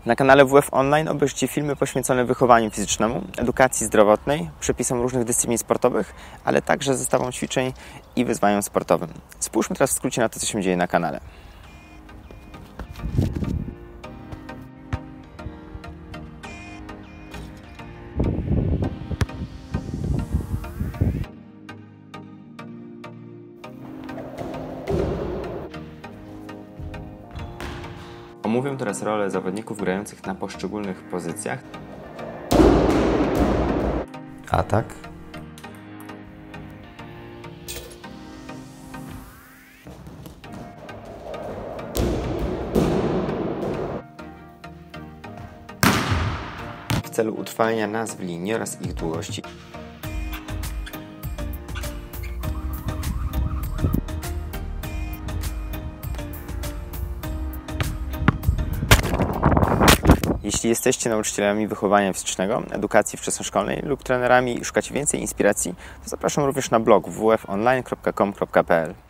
Na kanale WF Online obejrzycie filmy poświęcone wychowaniu fizycznemu, edukacji zdrowotnej, przepisom różnych dyscyplin sportowych, ale także zestawom ćwiczeń i wyzwaniom sportowym. Spójrzmy teraz w skrócie na to, co się dzieje na kanale. Omówię teraz rolę zawodników grających na poszczególnych pozycjach. Atak. W celu utrwalenia nazw linii oraz ich długości. Jeśli jesteście nauczycielami wychowania fizycznego, edukacji wczesnoszkolnej lub trenerami i szukacie więcej inspiracji, to zapraszam również na blog wfonline.com.pl.